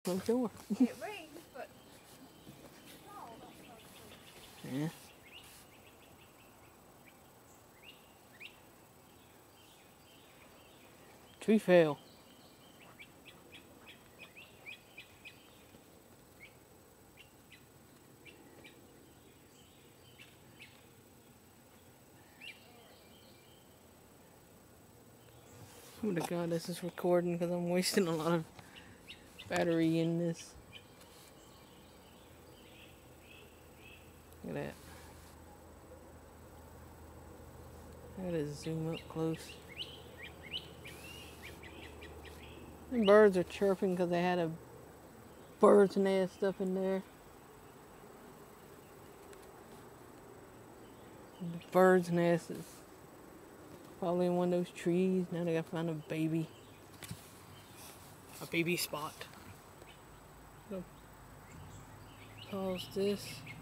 I'm sure. It rains, but Yeah. Tree fell. Oh my god, this is recording because I'm wasting a lot of battery in this. Look at that. I gotta zoom up close. The birds are chirping because they had a bird's nest up in there. The bird's nest is probably in one of those trees. Now they gotta find a baby spot. I'll pause this.